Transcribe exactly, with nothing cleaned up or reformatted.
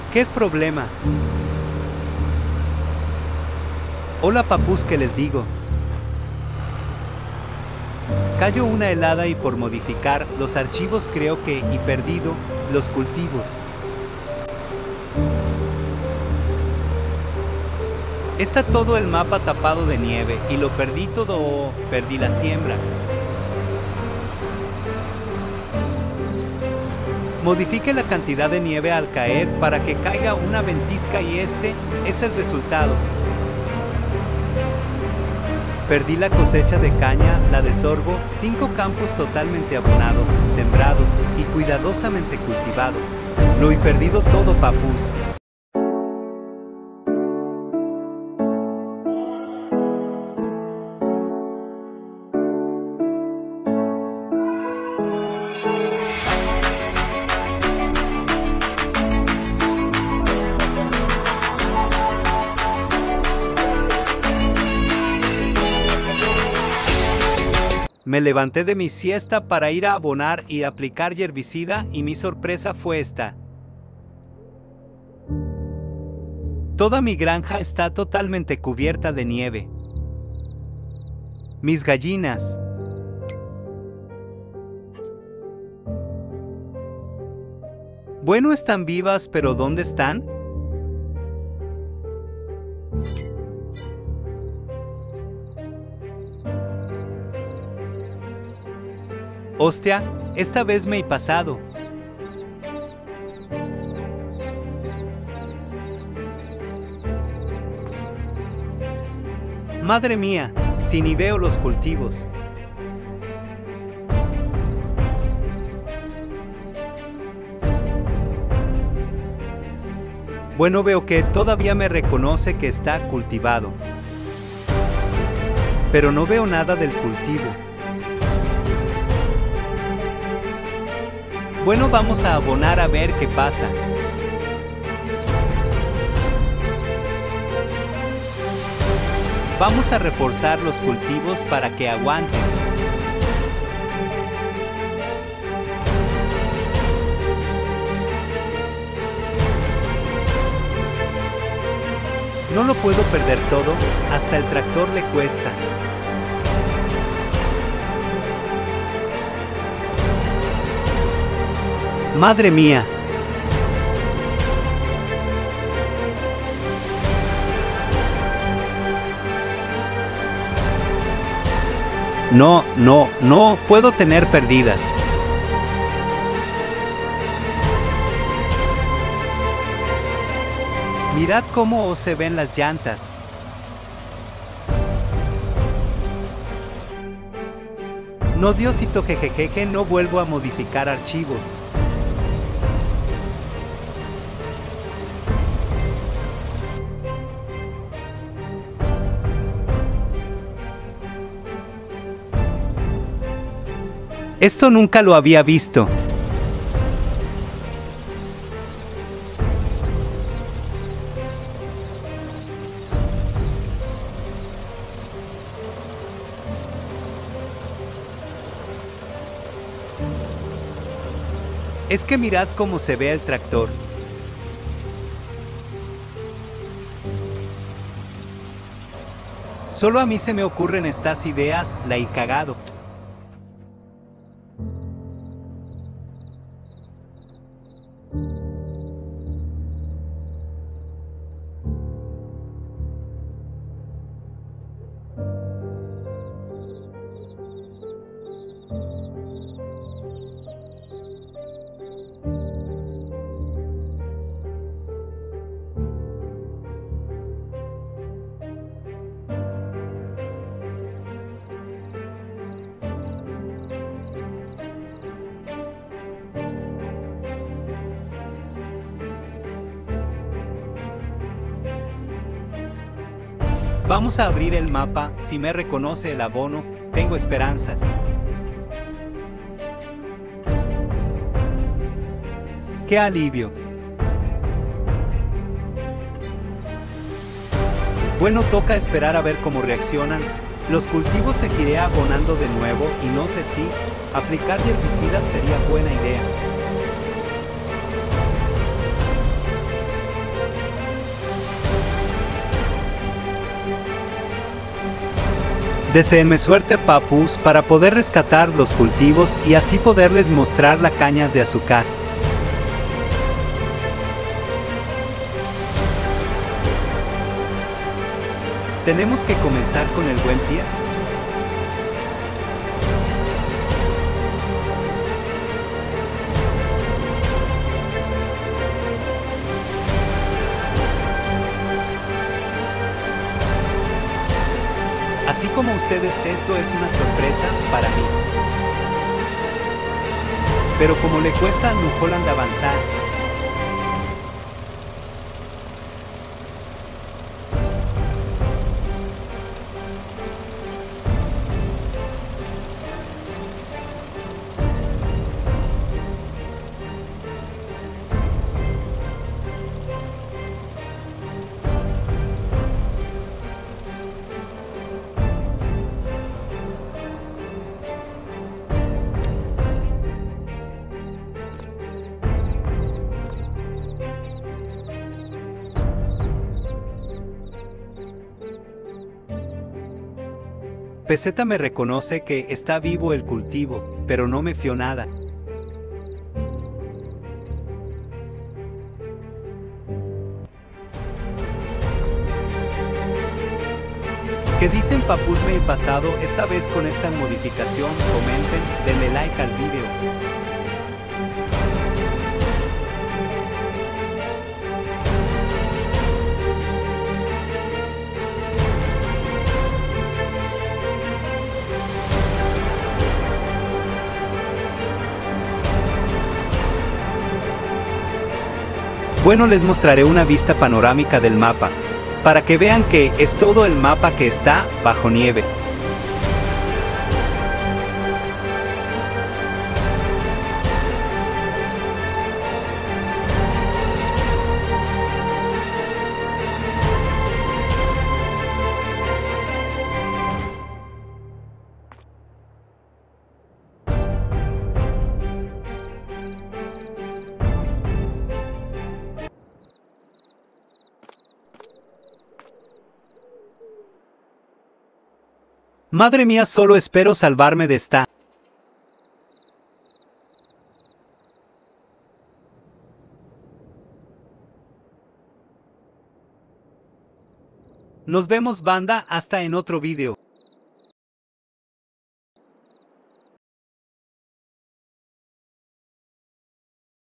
¿Qué problema? Hola papús, ¿qué les digo? Cayó una helada y por modificar los archivos creo que y perdido los cultivos. Está todo el mapa tapado de nieve y lo perdí todo, oh, perdí la siembra. Modifique la cantidad de nieve al caer para que caiga una ventisca y este es el resultado. Perdí la cosecha de caña, la de sorgo, cinco campos totalmente abonados, sembrados y cuidadosamente cultivados. Lo he perdido todo papús. Me levanté de mi siesta para ir a abonar y aplicar herbicida y mi sorpresa fue esta. Toda mi granja está totalmente cubierta de nieve. Mis gallinas. Bueno, están vivas, pero ¿dónde están? Hostia, esta vez me he pasado. Madre mía, si ni veo los cultivos. Bueno, veo que todavía me reconoce que está cultivado. Pero no veo nada del cultivo. Bueno, vamos a abonar a ver qué pasa. Vamos a reforzar los cultivos para que aguanten. No lo puedo perder todo, hasta el tractor le cuesta. ¡Madre mía! No, no, no puedo tener pérdidas. Mirad cómo se ven las llantas. No, Diosito, jejejeje, no vuelvo a modificar archivos. Esto nunca lo había visto. Es que mirad cómo se ve el tractor. Solo a mí se me ocurren estas ideas, la he cagado. Vamos a abrir el mapa, si me reconoce el abono, tengo esperanzas. ¡Qué alivio! Bueno, toca esperar a ver cómo reaccionan. Los cultivos seguiré abonando de nuevo y no sé si aplicar herbicidas sería buena idea. Deseenme suerte, papus, para poder rescatar los cultivos y así poderles mostrar la caña de azúcar. Tenemos que comenzar con el buen pie. Así como ustedes, esto es una sorpresa para mí. Pero como le cuesta a New Holland avanzar, Peseta me reconoce que está vivo el cultivo, pero no me fió nada. ¿Qué dicen, papus? Me he pasado esta vez con esta modificación. Comenten, denle like al video. Bueno, les mostraré una vista panorámica del mapa, para que vean que es todo el mapa que está bajo nieve. Madre mía, solo espero salvarme de esta. Nos vemos, banda, hasta en otro video.